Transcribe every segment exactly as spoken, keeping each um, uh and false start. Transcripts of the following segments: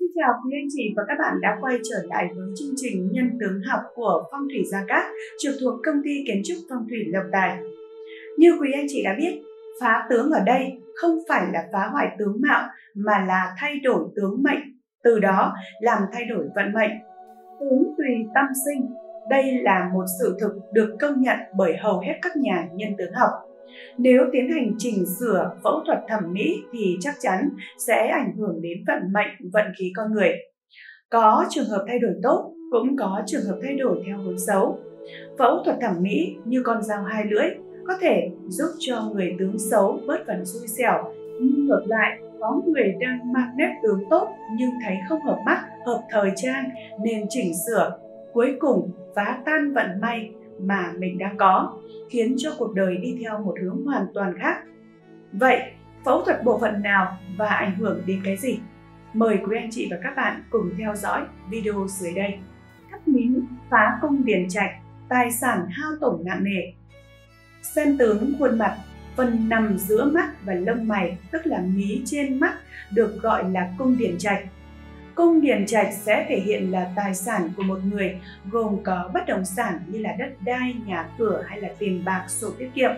Xin chào quý anh chị và các bạn đã quay trở lại với chương trình Nhân tướng học của Phong thủy Gia Cát, trực thuộc công ty kiến trúc phong thủy Lộc Tài. Như quý anh chị đã biết, phá tướng ở đây không phải là phá hoại tướng mạo mà là thay đổi tướng mệnh, từ đó làm thay đổi vận mệnh. Tướng tùy tâm sinh, đây là một sự thực được công nhận bởi hầu hết các nhà nhân tướng học. Nếu tiến hành chỉnh sửa phẫu thuật thẩm mỹ thì chắc chắn sẽ ảnh hưởng đến vận mệnh, vận khí con người. Có trường hợp thay đổi tốt, cũng có trường hợp thay đổi theo hướng xấu. Phẫu thuật thẩm mỹ như con dao hai lưỡi có thể giúp cho người tướng xấu bớt phần xui xẻo, nhưng ngược lại có người đang mang nét tướng tốt nhưng thấy không hợp mắt, hợp thời trang nên chỉnh sửa, cuối cùng phá tan vận may mà mình đang có, khiến cho cuộc đời đi theo một hướng hoàn toàn khác. Vậy, phẫu thuật bộ phận nào và ảnh hưởng đến cái gì? Mời quý anh chị và các bạn cùng theo dõi video dưới đây. Cắt mí, phá cung điền trạch, tài sản hao tổn nặng nề. Xem tướng khuôn mặt, phần nằm giữa mắt và lông mày, tức là mí trên mắt, được gọi là cung điền trạch. Cung điền trạch sẽ thể hiện là tài sản của một người, gồm có bất động sản như là đất đai, nhà cửa hay là tiền bạc, sổ tiết kiệm.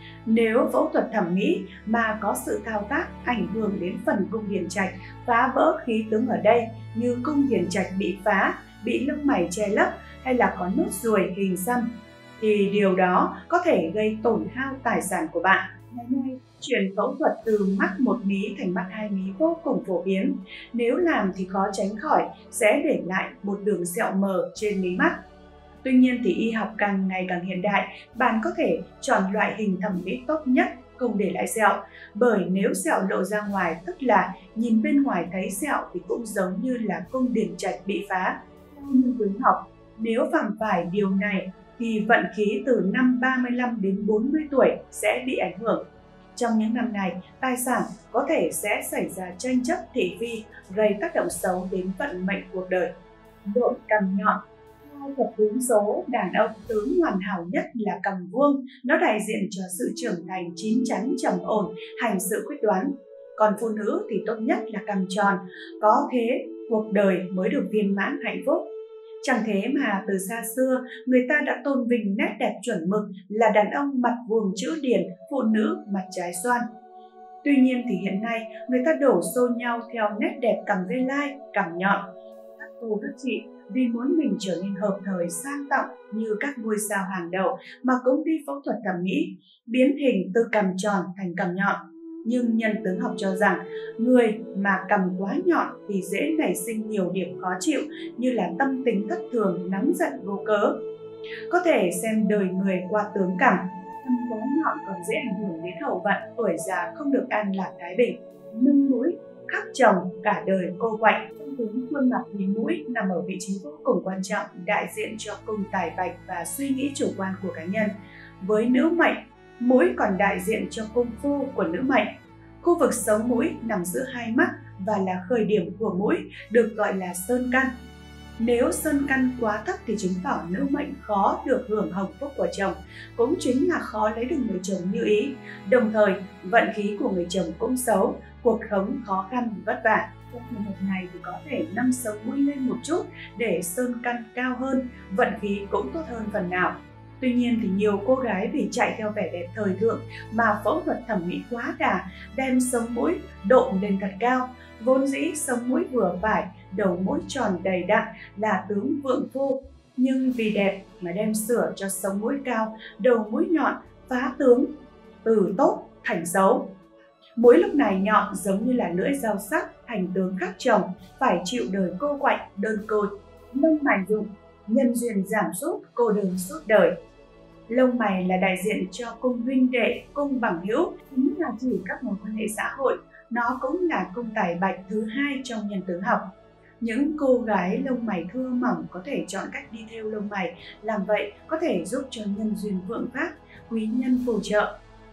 Nếu phẫu thuật thẩm mỹ mà có sự thao tác ảnh hưởng đến phần cung điền trạch, phá vỡ khí tướng ở đây như cung điền trạch bị phá, bị lông mày che lấp hay là có nốt ruồi hình xăm, thì điều đó có thể gây tổn hao tài sản của bạn. Ngày nay, chuyển phẫu thuật từ mắt một mí thành mắt hai mí vô cùng phổ biến. Nếu làm thì khó tránh khỏi sẽ để lại một đường sẹo mờ trên mí mắt. Tuy nhiên thì y học càng ngày càng hiện đại, bạn có thể chọn loại hình thẩm mỹ tốt nhất không để lại sẹo. Bởi nếu sẹo lộ ra ngoài, tức là nhìn bên ngoài thấy sẹo, thì cũng giống như là cung điền trạch bị phá. Theo nhân tướng học, nếu phạm phải điều này thì vận khí từ năm ba mươi lăm đến bốn mươi tuổi sẽ bị ảnh hưởng. Trong những năm này, tài sản có thể sẽ xảy ra tranh chấp thị phi, gây tác động xấu đến vận mệnh cuộc đời. Đội cằm nhọn. Theo thuật tướng số, đàn ông tướng hoàn hảo nhất là cằm vuông, nó đại diện cho sự trưởng thành, chín chắn, trầm ổn, hành sự quyết đoán. Còn phụ nữ thì tốt nhất là cằm tròn, có thế cuộc đời mới được viên mãn hạnh phúc. Chẳng thế mà từ xa xưa, người ta đã tôn vinh nét đẹp chuẩn mực là đàn ông mặt vuông chữ điền, phụ nữ mặt trái xoan. Tuy nhiên thì hiện nay, người ta đổ xô nhau theo nét đẹp cằm vê lai, cằm nhọn. Các cô các chị vì muốn mình trở nên hợp thời, sang trọng như các ngôi sao hàng đầu mà cũng đi phẫu thuật thẩm mỹ, biến hình từ cằm tròn thành cằm nhọn. Nhưng nhân tướng học cho rằng người mà cằm quá nhọn thì dễ nảy sinh nhiều điểm khó chịu như là tâm tính thất thường, nóng giận vô cớ. Có thể xem đời người qua tướng cằm. Cằm quá nhọn còn dễ ảnh hưởng đến hậu vận, tuổi già không được an lạc thái bình. Nâng mũi, khắc chồng, cả đời cô quạnh. Trong tướng khuôn mặt thì mũi nằm ở vị trí vô cùng quan trọng, đại diện cho cung tài bạch và suy nghĩ chủ quan của cá nhân. Với nữ mệnh, mũi còn đại diện cho cung phu của nữ mệnh. Khu vực sống mũi nằm giữa hai mắt và là khởi điểm của mũi, được gọi là sơn căn. Nếu sơn căn quá thấp thì chứng tỏ nữ mệnh khó được hưởng hồng phúc của chồng, cũng chính là khó lấy được người chồng như ý. Đồng thời, vận khí của người chồng cũng xấu, cuộc sống khó khăn vất vả. Trong trường hợp này thì có thể nâng sống mũi lên một chút để sơn căn cao hơn, vận khí cũng tốt hơn phần nào. Tuy nhiên thì nhiều cô gái vì chạy theo vẻ đẹp thời thượng mà phẫu thuật thẩm mỹ quá đà, đem sống mũi độn lên thật cao. Vốn dĩ sống mũi vừa phải, đầu mũi tròn đầy đặn là tướng vượng phu, nhưng vì đẹp mà đem sửa cho sống mũi cao, đầu mũi nhọn, phá tướng, từ tốt thành xấu. Mũi lúc này nhọn giống như là lưỡi dao sắc, thành tướng khắc chồng, phải chịu đời cô quạnh, đơn côi. Lông mày rụng, nhân duyên giảm sút, cô đơn suốt đời. Lông mày là đại diện cho cung huynh đệ, cung bằng hữu, chính là chỉ các mối quan hệ xã hội. Nó cũng là cung tài bạch thứ hai trong nhân tướng học. Những cô gái lông mày thưa mỏng có thể chọn cách đi theo lông mày, làm vậy có thể giúp cho nhân duyên vượng phát, quý nhân phù trợ.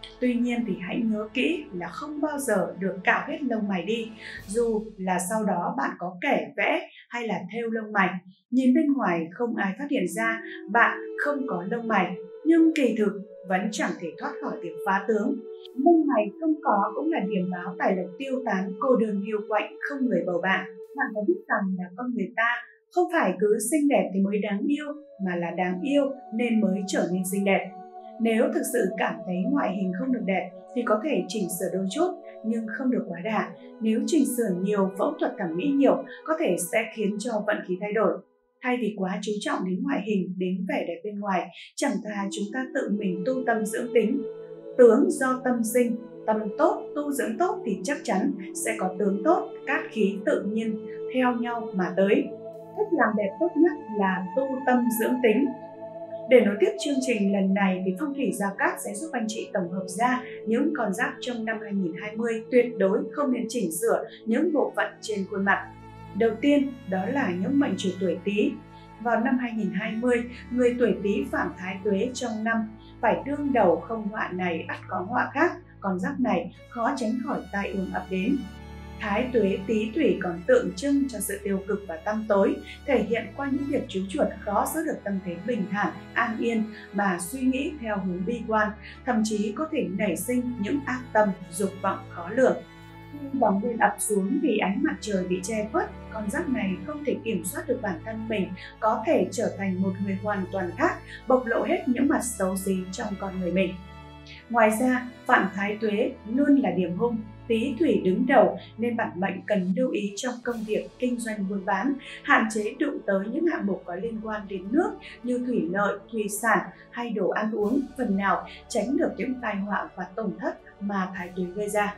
Tuy nhiên thì hãy nhớ kỹ là không bao giờ được cạo hết lông mày đi, dù là sau đó bạn có kẻ vẽ hay là thêu lông mày. Nhìn bên ngoài không ai phát hiện ra bạn không có lông mày, nhưng kỳ thực vẫn chẳng thể thoát khỏi việc phá tướng. Lông mày không có cũng là điểm báo tài lộc tiêu tán, cô đơn hiu quạnh, không người bầu bạn. Bạn có biết rằng là con người ta không phải cứ xinh đẹp thì mới đáng yêu, mà là đáng yêu nên mới trở nên xinh đẹp. Nếu thực sự cảm thấy ngoại hình không được đẹp thì có thể chỉnh sửa đôi chút, nhưng không được quá đà. Nếu chỉnh sửa nhiều, phẫu thuật thẩm mỹ nhiều có thể sẽ khiến cho vận khí thay đổi. Thay vì quá chú trọng đến ngoại hình, đến vẻ đẹp bên ngoài, chẳng thà chúng ta tự mình tu tâm dưỡng tính. Tướng do tâm sinh, tâm tốt, tu dưỡng tốt thì chắc chắn sẽ có tướng tốt, cát khí tự nhiên theo nhau mà tới. Cách làm đẹp tốt nhất là tu tâm dưỡng tính. Để nối tiếp chương trình lần này thì Phong thủy Gia Cát sẽ giúp anh chị tổng hợp ra những con giáp trong năm hai nghìn không trăm hai mươi tuyệt đối không nên chỉnh sửa những bộ phận trên khuôn mặt. Đầu tiên đó là những mệnh chủ tuổi Tý. Vào năm hai nghìn không trăm hai mươi, người tuổi Tý phạm thái tuế trong năm phải đương đầu không họa này ắt có họa khác, con giáp này khó tránh khỏi tai ương ập đến. Thái tuế Tý thủy còn tượng trưng cho sự tiêu cực và tăm tối, thể hiện qua những việc chú chuột khó giữ được tâm thế bình thản, an yên mà suy nghĩ theo hướng bi quan, thậm chí có thể nảy sinh những ác tâm, dục vọng khó lường. Khi bóng đêm ập xuống vì ánh mặt trời bị che khuất, con giáp này không thể kiểm soát được bản thân mình, có thể trở thành một người hoàn toàn khác, bộc lộ hết những mặt xấu xí trong con người mình. Ngoài ra, phạm thái tuế luôn là điểm hung, Tý thủy đứng đầu nên bản mệnh cần lưu ý trong công việc kinh doanh buôn bán, hạn chế đụng tới những hạng mục có liên quan đến nước như thủy lợi, thủy sản hay đồ ăn uống, phần nào tránh được những tai họa và tổn thất mà thái tuế gây ra.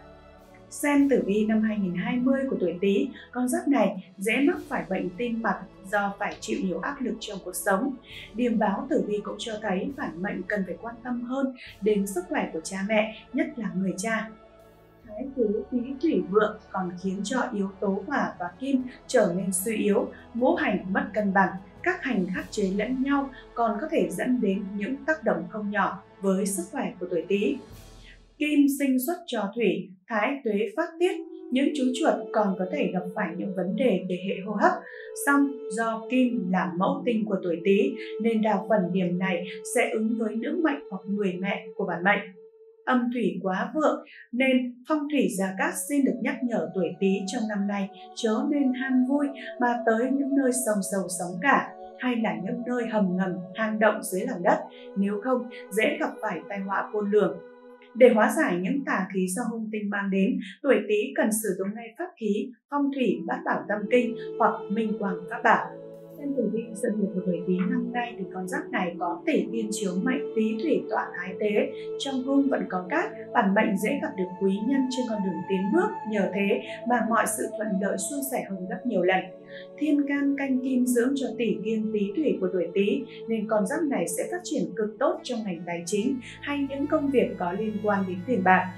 Xem tử vi năm hai nghìn không trăm hai mươi của tuổi Tý, con giáp này dễ mắc phải bệnh tim mạch do phải chịu nhiều áp lực trong cuộc sống. Điềm báo tử vi cũng cho thấy bản mệnh cần phải quan tâm hơn đến sức khỏe của cha mẹ, nhất là người cha. Thái tuế Tý thủy vượng còn khiến cho yếu tố hỏa và kim trở nên suy yếu, ngũ hành mất cân bằng, các hành khắc chế lẫn nhau còn có thể dẫn đến những tác động không nhỏ với sức khỏe của tuổi Tý. Kim sinh xuất cho thủy, thái tuế phát tiết, những chú chuột còn có thể gặp phải những vấn đề về hệ hô hấp. Song do kim là mẫu tinh của tuổi Tý nên đa phần điểm này sẽ ứng với nữ mệnh hoặc người mẹ của bản mệnh. Âm thủy quá vượng nên Phong thủy Gia Cát xin được nhắc nhở tuổi Tý trong năm nay chớ nên ham vui mà tới những nơi sông sâu sóng cả, hay là những nơi hầm ngầm, hang động dưới lòng đất, nếu không dễ gặp phải tai họa khôn lường. Để hóa giải những tà khí do hung tinh mang đến, tuổi Tý cần sử dụng ngay pháp khí phong thủy bát bảo tâm kinh hoặc minh quang pháp bảo. Xem tử vi sự nghiệp của tuổi Tý năm nay thì con giáp này có tỷ thiên chiếu mệnh Tý thủy tọa thái tế, trong hung vẫn có cát, bản mệnh dễ gặp được quý nhân trên con đường tiến bước, nhờ thế mà mọi sự thuận lợi suôn sẻ hơn gấp nhiều lần. Thiên can canh kim dưỡng cho tỷ kiên Tý thủy của tuổi Tý nên con giáp này sẽ phát triển cực tốt trong ngành tài chính hay những công việc có liên quan đến tiền bạc.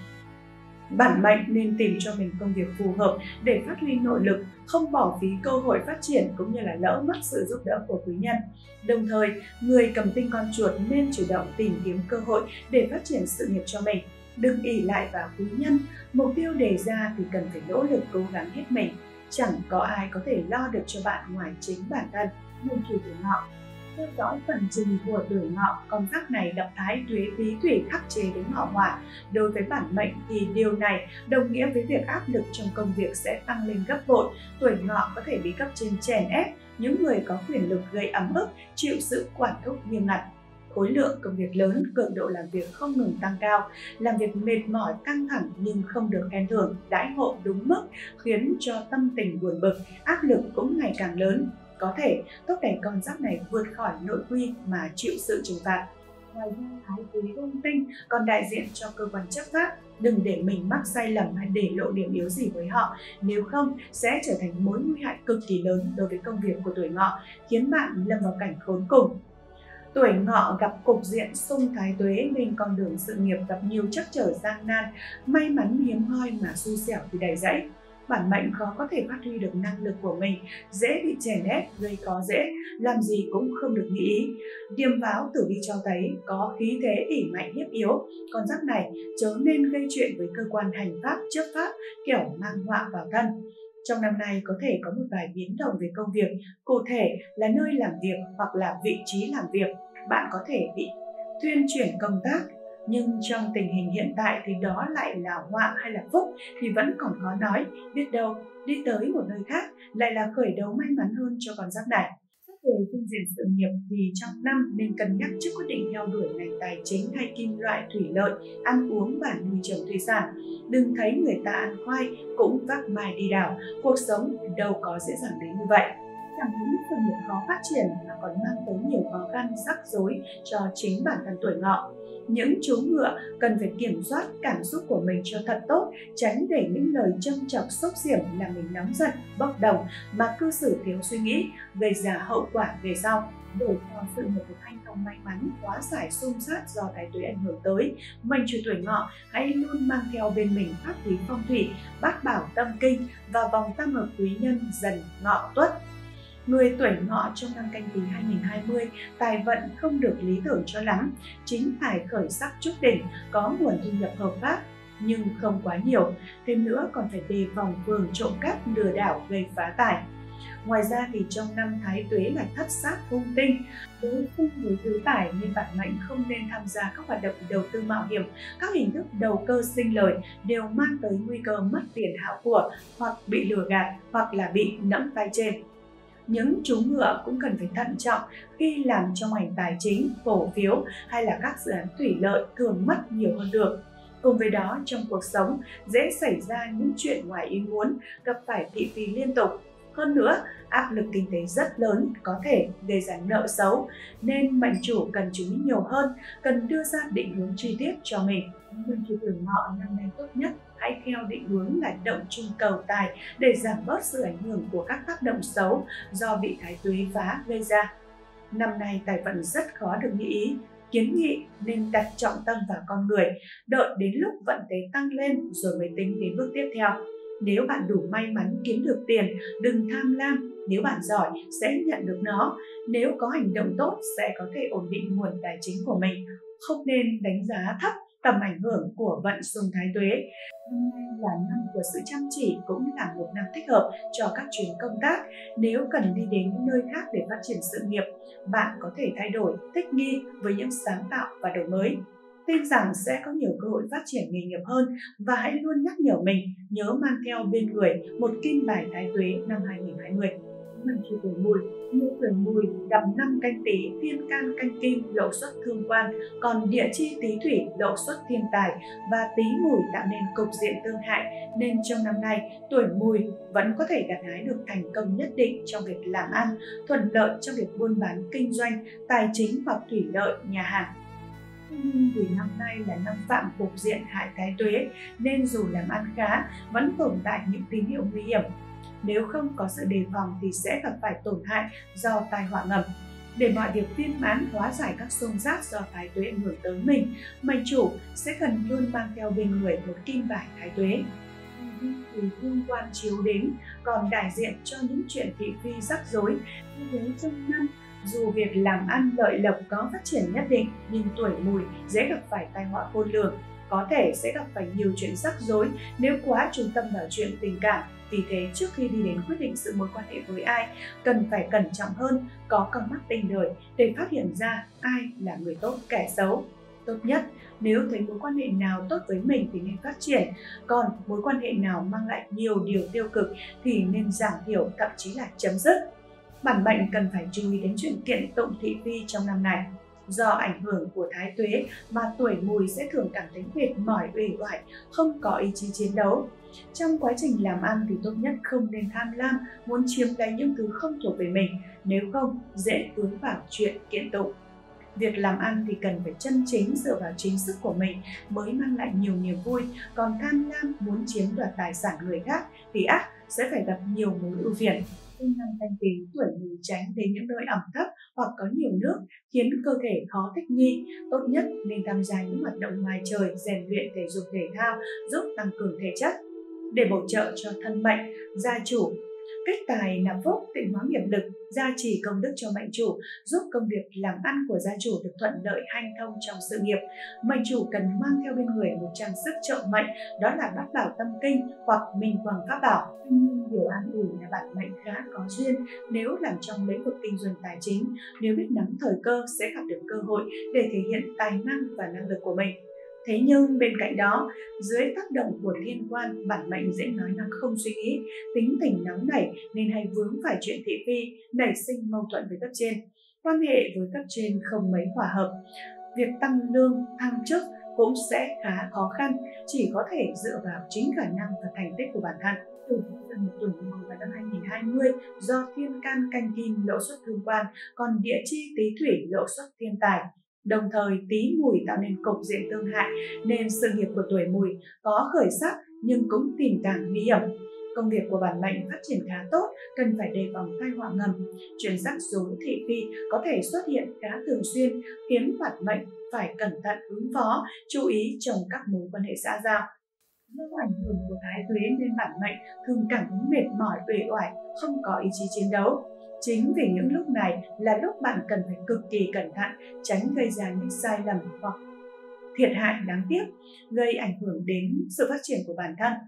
Bản mệnh nên tìm cho mình công việc phù hợp để phát huy nội lực, không bỏ phí cơ hội phát triển cũng như là lỡ mất sự giúp đỡ của quý nhân. Đồng thời, người cầm tinh con chuột nên chủ động tìm kiếm cơ hội để phát triển sự nghiệp cho mình. Đừng ỷ lại vào quý nhân, mục tiêu đề ra thì cần phải nỗ lực cố gắng hết mình. Chẳng có ai có thể lo được cho bạn ngoài chính bản thân. Nguyên chủ tuổi Ngọ. Theo dõi phần trình của tuổi Ngọ, con giáp này gặp thái tuế Tý thủy khắc chế đến ngọ hỏa. Đối với bản mệnh thì điều này đồng nghĩa với việc áp lực trong công việc sẽ tăng lên gấp bội. Tuổi Ngọ có thể bị cấp trên chèn ép, những người có quyền lực gây ấm ức, chịu sự quản thúc nghiêm ngặt. Khối lượng công việc lớn, cường độ làm việc không ngừng tăng cao, làm việc mệt mỏi căng thẳng nhưng không được khen thưởng, đãi ngộ đúng mức, khiến cho tâm tình buồn bực, áp lực cũng ngày càng lớn. Có thể thúc đẩy con giáp này vượt khỏi nội quy mà chịu sự trừng phạt. Ngoài ra, thái tuế hung tinh còn đại diện cho cơ quan chấp pháp. Đừng để mình mắc sai lầm hay để lộ điểm yếu gì với họ, nếu không sẽ trở thành mối nguy hại cực kỳ lớn đối với công việc của tuổi Ngọ, khiến bạn lâm vào cảnh khốn cùng. Tuổi Ngọ gặp cục diện xung thái tuế nên con đường sự nghiệp gặp nhiều trắc trở gian nan, may mắn hiếm hoi mà xui xẻo thì đầy rẫy. Bản mệnh khó có thể phát huy được năng lực của mình, dễ bị chèn ép, gây khó dễ, làm gì cũng không được như ý. Điềm báo tử vi cho thấy có khí thế ỷ mạnh hiếp yếu, con giáp này chớ nên gây chuyện với cơ quan hành pháp, chấp pháp, kiểu mang họa vào thân. Trong năm nay có thể có một vài biến động về công việc, cụ thể là nơi làm việc hoặc là vị trí làm việc. Bạn có thể bị thuyên chuyển công tác, nhưng trong tình hình hiện tại thì đó lại là họa hay là phúc thì vẫn còn khó nói. Biết đâu đi tới một nơi khác lại là khởi đầu may mắn hơn cho con giáp này. Về phương diện sự nghiệp thì trong năm nên cân nhắc trước quyết định theo đuổi ngành tài chính hay kim loại, thủy lợi, ăn uống và nuôi trồng thủy sản. Đừng thấy người ta ăn khoai cũng vác mai đi đào, cuộc sống đâu có dễ dàng đến như vậy. Chẳng những sự nghiệp khó phát triển mà còn mang tới nhiều khó khăn, rắc rối cho chính bản thân tuổi Ngọ. Những chú ngựa cần phải kiểm soát cảm xúc của mình cho thật tốt, tránh để những lời châm chọc xốc xiểm làm mình nóng giận, bốc đồng mà cư xử thiếu suy nghĩ, gây ra hậu quả về sau. Để cho sự nghiệp được hanh thông may mắn, hóa giải xung sát do thái tuế ảnh hưởng tới, mệnh chủ tuổi Ngọ hãy luôn mang theo bên mình pháp lý phong thủy, bát bảo tâm kinh và vòng tam hợp quý nhân Dần Ngọ Tuất. Người tuổi Ngọ trong năm Canh Tý hai nghìn không trăm hai mươi, tài vận không được lý tưởng cho lắm, chính tài khởi sắc trúc đỉnh, có nguồn thu nhập hợp pháp nhưng không quá nhiều, thêm nữa còn phải đề phòng vườn trộm cắp, lừa đảo gây phá tài. Ngoài ra thì trong năm Thái Tuế là thất sát hung tinh, đối xung với tứ tài nên bản mệnh không nên tham gia các hoạt động đầu tư mạo hiểm, các hình thức đầu cơ sinh lời đều mang tới nguy cơ mất tiền hao của, hoặc bị lừa gạt, hoặc là bị nẫm tay trên. Những chú ngựa cũng cần phải thận trọng khi làm trong ngành tài chính, cổ phiếu hay là các dự án thủy lợi thường mất nhiều hơn được. Cùng với đó, trong cuộc sống dễ xảy ra những chuyện ngoài ý muốn, gặp phải thị phi liên tục. Hơn nữa, áp lực kinh tế rất lớn có thể gây ra nợ xấu, nên mệnh chủ cần chú ý nhiều hơn, cần đưa ra định hướng chi tiết cho mình. Mệnh chủ tuổi Ngọ năm nay tốt nhất hãy theo định hướng là động trung cầu tài để giảm bớt sự ảnh hưởng của các tác động xấu do bị thái tuế phá gây ra. Năm nay tài vận rất khó được như ý, kiến nghị nên đặt trọng tâm vào con người, đợi đến lúc vận thế tăng lên rồi mới tính đến bước tiếp theo. Nếu bạn đủ may mắn kiếm được tiền, đừng tham lam. Nếu bạn giỏi, sẽ nhận được nó. Nếu có hành động tốt, sẽ có thể ổn định nguồn tài chính của mình. Không nên đánh giá thấp tầm ảnh hưởng của vận xung thái tuế. Năm nay là năm của sự chăm chỉ, cũng là một năm thích hợp cho các chuyến công tác. Nếu cần đi đến những nơi khác để phát triển sự nghiệp, bạn có thể thay đổi, thích nghi với những sáng tạo và đổi mới. Tin rằng sẽ có nhiều cơ hội phát triển nghề nghiệp hơn, và hãy luôn nhắc nhở mình nhớ mang theo bên người một kim bài thái tuế năm hai nghìn không trăm hai mươi. Mệnh chủ tuổi Mùi, người tuổi Mùi gặp năm Canh Tý, thiên can canh kim, lộ xuất thương quan, còn địa chi Tý Thủy lộ xuất thiên tài và Tý Mùi tạo nên cục diện tương hại, nên trong năm nay tuổi Mùi vẫn có thể gặt hái được thành công nhất định trong việc làm ăn, thuận lợi trong việc buôn bán kinh doanh, tài chính hoặc thủy lợi, nhà hàng. Nhưng vì năm nay là năm phạm cục diện hại thái tuế, nên dù làm ăn khá vẫn tồn tại những tín hiệu nguy hiểm. Nếu không có sự đề phòng thì sẽ gặp phải tổn hại do tai họa ngầm. Để mọi việc viên mãn, hóa giải các xung giác do thái tuế ảnh hưởng tới mình, mệnh chủ sẽ cần luôn mang theo bên người một kim bài thái tuế. Thì thương quan chiếu đến, còn đại diện cho những chuyện thị phi rắc rối. Như thế trong năm, dù việc làm ăn lợi lộc có phát triển nhất định, nhưng tuổi Mùi dễ gặp phải tai họa khôn lường, có thể sẽ gặp phải nhiều chuyện rắc rối nếu quá chú tâm vào chuyện tình cảm. Vì thế, trước khi đi đến quyết định sự mối quan hệ với ai, cần phải cẩn trọng hơn, có con mắt tinh đời để phát hiện ra ai là người tốt, kẻ xấu. Tốt nhất, nếu thấy mối quan hệ nào tốt với mình thì nên phát triển, còn mối quan hệ nào mang lại nhiều điều tiêu cực thì nên giảm thiểu, thậm chí là chấm dứt. Bản mệnh cần phải chú ý đến chuyện kiện tụng thị phi trong năm này. Do ảnh hưởng của thái tuế mà tuổi Mùi sẽ thường cảm thấy mệt mỏi, uể oải, không có ý chí chiến đấu. Trong quá trình làm ăn thì tốt nhất không nên tham lam, muốn chiếm lấy những thứ không thuộc về mình, nếu không dễ vướng vào chuyện kiện tụng. Việc làm ăn thì cần phải chân chính dựa vào chính sức của mình mới mang lại nhiều niềm vui, còn tham lam muốn chiếm đoạt tài sản người khác thì ắt sẽ phải gặp nhiều mối ưu phiền. Trong năm Canh Tý, tuổi Mùi tránh đến những nơi ẩm thấp hoặc có nhiều nước khiến cơ thể khó thích nghi. Tốt nhất nên tham gia những hoạt động ngoài trời, rèn luyện thể dục thể thao giúp tăng cường thể chất. để bổ trợ cho thân mệnh, gia chủ. Kết tài nạp phúc, tịnh hóa nghiệp lực, gia trì công đức cho mệnh chủ, giúp công việc làm ăn của gia chủ được thuận lợi hanh thông trong sự nghiệp. Mệnh chủ cần mang theo bên người một trang sức trợ mệnh, đó là bát bảo tâm kinh hoặc minh quang pháp bảo. Tuy nhiên, điều an ủi là bản mệnh khá có duyên nếu làm trong lĩnh vực kinh doanh tài chính, nếu biết nắm thời cơ sẽ gặp được cơ hội để thể hiện tài năng và năng lực của mình. Thế nhưng bên cạnh đó, dưới tác động của thiên quan, bản mệnh dễ nói năng không suy nghĩ, tính tình nóng nảy nên hay vướng phải chuyện thị phi, nảy sinh mâu thuẫn với cấp trên. Quan hệ với cấp trên không mấy hòa hợp. Việc tăng lương, thăng chức cũng sẽ khá khó khăn, chỉ có thể dựa vào chính khả năng và thành tích của bản thân. Tuổi Dần tuổi Mùi vào năm hai nghìn không trăm hai mươi do thiên can canh kim lộ xuất thương quan, còn địa chi Tý Thủy lộ xuất thiên tài. Đồng thời Tý Mùi tạo nên cục diện tương hại nên sự nghiệp của tuổi Mùi có khởi sắc nhưng cũng tiềm tàng nguy hiểm. Công việc của bản mệnh phát triển khá tốt, cần phải đề phòng tai họa ngầm. Chuyện rắc rối thị phi có thể xuất hiện khá thường xuyên, khiến bản mệnh phải cẩn thận ứng phó, chú ý trong các mối quan hệ xã giao. Do ảnh hưởng của thái tuế nên bản mệnh thường cảm thấy mệt mỏi, uể oải, không có ý chí chiến đấu. Chính vì những lúc này là lúc bạn cần phải cực kỳ cẩn thận, tránh gây ra những sai lầm hoặc thiệt hại đáng tiếc, gây ảnh hưởng đến sự phát triển của bản thân.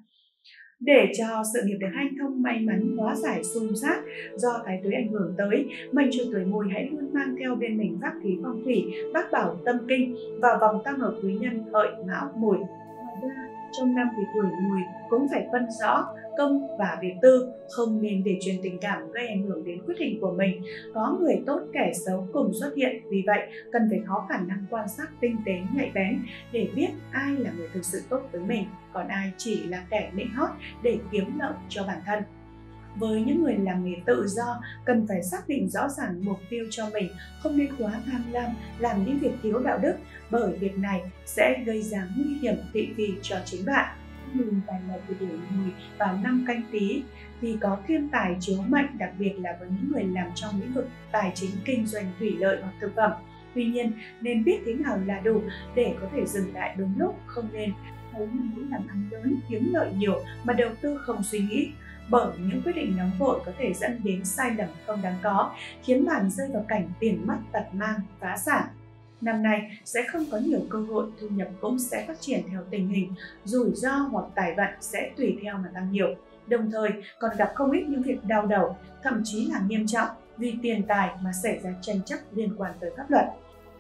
Để cho sự nghiệp được hanh thông may mắn, hóa giải xung sát do thái tuế ảnh hưởng tới, mệnh chủ tuổi Mùi hãy luôn mang theo bên mình pháp khí phong thủy, bát bảo tâm kinh và vòng tam hợp quý nhân Hợi, Mão, Mùi. Ngoài ra, trong năm thì tuổi Mùi cũng phải phân rõ công và việc tư, không nên để chuyện tình cảm gây ảnh hưởng đến quyết định của mình. Có người tốt kẻ xấu cùng xuất hiện, vì vậy cần phải có khả năng quan sát tinh tế, nhạy bén để biết ai là người thực sự tốt với mình, còn ai chỉ là kẻ nịnh hót để kiếm lợi cho bản thân. Với những người làm nghề tự do, cần phải xác định rõ ràng mục tiêu cho mình, không nên quá tham lam, làm những việc thiếu đạo đức, bởi việc này sẽ gây ra nguy hiểm thị phi cho chính bạn. Nhìn tài lộc của tuổi Mùi vào năm Canh Tý thì có thiên tài chiếu mệnh, đặc biệt là với những người làm trong lĩnh vực tài chính, kinh doanh, thủy lợi hoặc thực phẩm. Tuy nhiên, nên biết thế nào là đủ để có thể dừng lại đúng lúc, không nên thấy những làm ăn lớn, kiếm lợi nhiều mà đầu tư không suy nghĩ. Bởi những quyết định nóng vội có thể dẫn đến sai lầm không đáng có, khiến bạn rơi vào cảnh tiền mất tật mang, phá sản. Năm nay sẽ không có nhiều cơ hội, thu nhập cũng sẽ phát triển theo tình hình, rủi ro hoặc tài vận sẽ tùy theo mà tăng nhiều. Đồng thời còn gặp không ít những việc đau đầu, thậm chí là nghiêm trọng vì tiền tài mà xảy ra tranh chấp liên quan tới pháp luật.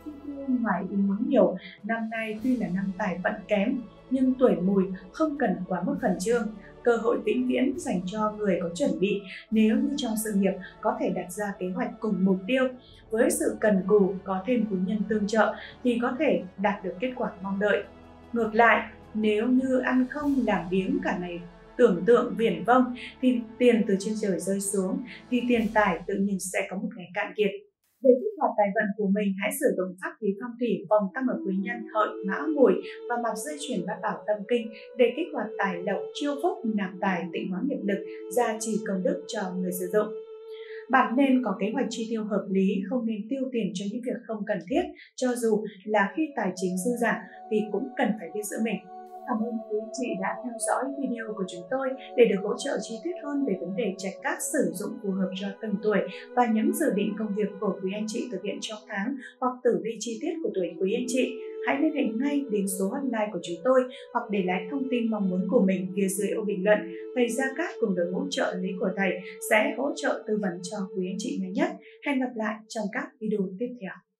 Ngoài ý muốn nhiều, năm nay tuy là năm tài vận kém, nhưng tuổi Mùi không cần quá mức khẩn trương. Cơ hội vĩnh viễn dành cho người có chuẩn bị, nếu như trong sự nghiệp có thể đặt ra kế hoạch cùng mục tiêu. Với sự cần cù, có thêm quý nhân tương trợ thì có thể đạt được kết quả mong đợi. Ngược lại, nếu như ăn không làm biếng cả ngày tưởng tượng viển vông thì tiền từ trên trời rơi xuống, thì tiền tài tự nhiên sẽ có một ngày cạn kiệt. Để kích hoạt tài vận của mình, hãy sử dụng pháp khí phong thủy vòng tam hợp quý nhân Hợi, Mão, Mùi và mặt dây chuyền bát bảo tâm kinh để kích hoạt tài lộc, chiêu phúc, nạp tài, tịnh hóa nghiệp lực, gia trì công đức cho người sử dụng. Bạn nên có kế hoạch chi tiêu hợp lý, không nên tiêu tiền cho những việc không cần thiết, cho dù là khi tài chính dư giả thì cũng cần phải biết giữ mình. Cảm ơn quý anh chị đã theo dõi video của chúng tôi. Để được hỗ trợ chi tiết hơn về vấn đề trạch các sử dụng phù hợp cho từng tuổi và những dự định công việc của quý anh chị thực hiện trong tháng hoặc tử vi chi tiết của tuổi quý anh chị, hãy liên hệ ngay đến số hotline của chúng tôi hoặc để lại thông tin mong muốn của mình phía dưới ô bình luận. Thầy Gia Cát cùng đội ngũ trợ lý của thầy sẽ hỗ trợ tư vấn cho quý anh chị nhanh nhất. Hẹn gặp lại trong các video tiếp theo.